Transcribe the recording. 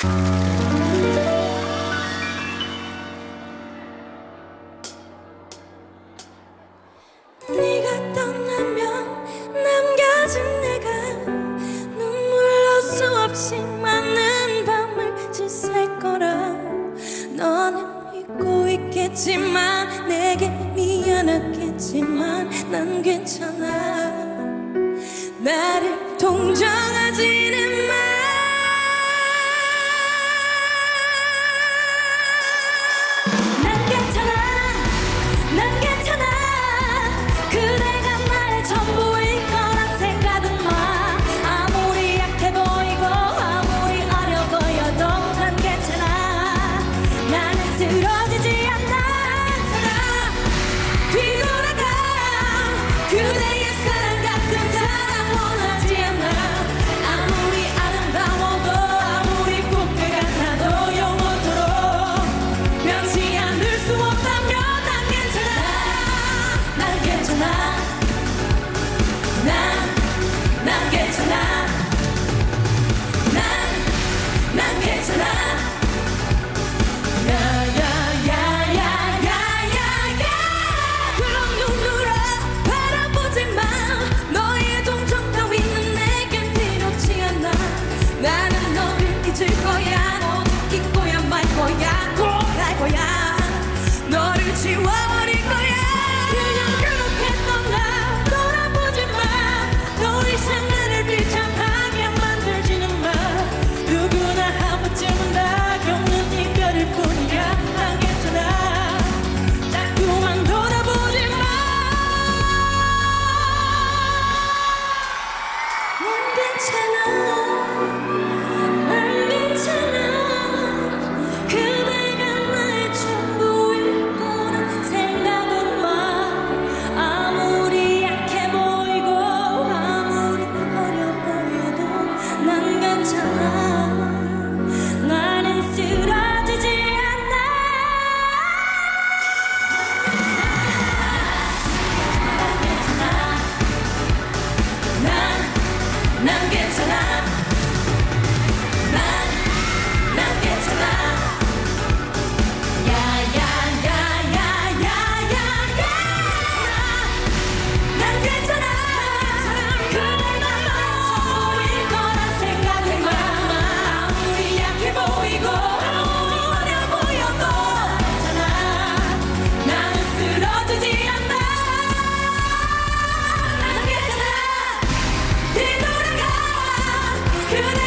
네가 떠나면 남겨진 내가 눈물로 수없이 많은 밤을 지샐 거라. 너는 잊고 있겠지만 내게 미안하겠지만 난 괜찮아. 나를 동정하지는 마. 난 괜찮아, 난 괜찮아. 그대가 나의 전부일 거란 생각은 마. 아무리 약해 보이고 아무리 어려 보여도 난 괜찮아. 나는 쓰러지지 않아. 뒤돌아가. 그대의 사랑 같은 사랑 원하지 않아. 아무리 아름다워도 아무리 꽃게 같아도 영원토록 변치 않을 수 없다면 난 괜찮아. 난 괜찮아. 난 괜찮아. 난 괜찮아. 그런 눈으로 바라보지 마. 너의 동정 따위는 내겐 필요치 않아. 나는 너를 잊을 거야. 너도 잊고야 말 거야. 꼭 갈 거야. 너를 지워버릴 거야. 그냥 그렇게 떠나. 돌아보지 마. 너 이상 나를 비참하게 만들지는 마. 누구나 한 번쯤은 다 겪는 이별일 뿐이야. 난 괜찮아. 자꾸만 돌아보지 마. 난 괜찮아. 난 괜찮아. 그대가 나의 전부일 거란 생각은 마. 아무리 약해 보이고 아무리 어려 보여도 난 괜찮아. 나는 쓰러지지 않아. 난 괜찮아. 난 괜찮아. 난 괜찮아. 그대가 나의 전부일 거란 생각은 마. 아무리 약해 보이고 아무리 어려 보여도 괜찮아. 나는 쓰러지지 않아. 난 괜찮아. 뒤돌아가. 그대